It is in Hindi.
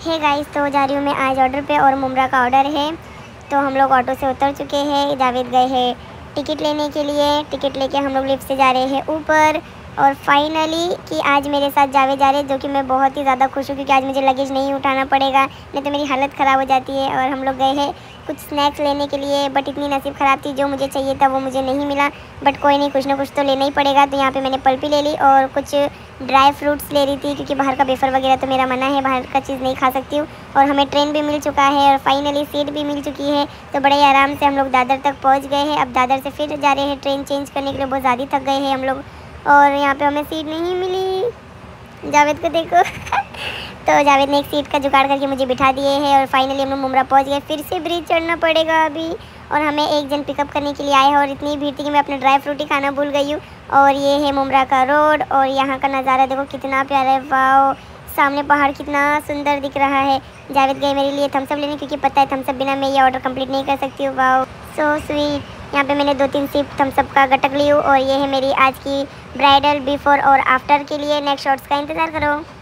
हे गाइस, तो जा रही हूँ मैं आज ऑर्डर पे और मुमरा का ऑर्डर है। तो हम लोग ऑटो से उतर चुके हैं। जावेद गए हैं टिकट लेने के लिए। टिकट लेके हम लोग लिफ्ट से जा रहे हैं ऊपर। और फाइनली कि आज मेरे साथ जावेद जा रहे हैं, जो कि मैं बहुत ही ज़्यादा खुश हूँ क्योंकि आज मुझे लगेज नहीं उठाना पड़ेगा, नहीं तो मेरी हालत ख़राब हो जाती है। और हम लोग गए हैं कुछ स्नैक्स लेने के लिए, बट इतनी नसीब ख़राब थी, जो मुझे चाहिए था वो मुझे नहीं मिला। बट कोई नहीं, कुछ ना कुछ तो लेना ही पड़ेगा। तो यहाँ पे मैंने पल्पी ले ली और कुछ ड्राई फ्रूट्स ले रही थी क्योंकि बाहर का वेफर वगैरह तो मेरा मना है, बाहर का चीज़ नहीं खा सकती हूँ। और हमें ट्रेन भी मिल चुका है और फाइनली सीट भी मिल चुकी है। तो बड़े आराम से हम लोग दादर तक पहुँच गए हैं। अब दादर से फिर जा रहे हैं ट्रेन चेंज करने के लिए, बहुत ज़्यादा थक गए हैं हम लोग। और यहाँ पे हमें सीट नहीं मिली। जावेद को देखो तो जावेद ने एक सीट का जुगाड़ करके मुझे बिठा दिए हैं और फाइनली हम लोग मुमरा पहुँच गए। फिर से ब्रिज चढ़ना पड़ेगा अभी। और हमें एक जन पिकअप करने के लिए आए हैं और इतनी भीड़ थी कि मैं अपना ड्राई फ्रूट ही खाना भूल गई हूँ। और ये है मुमरा का रोड और यहाँ का नज़ारा देखो कितना प्यारा है। वाओ, सामने पहाड़ कितना सुंदर दिख रहा है। जावेद गए मेरे लिए थम्स अप लेने क्योंकि पता है थम्स अप बिना मैं ये ऑर्डर कंप्लीट नहीं कर सकती हूँ। Wow, so sweet. यहाँ पे मैंने 2-3 सिप थम्स अप का गटक ली हूँ। और ये है मेरी आज की ब्राइडल बिफोर और आफ्टर के लिए। नेक्स्ट शॉट्स का इंतज़ार करो।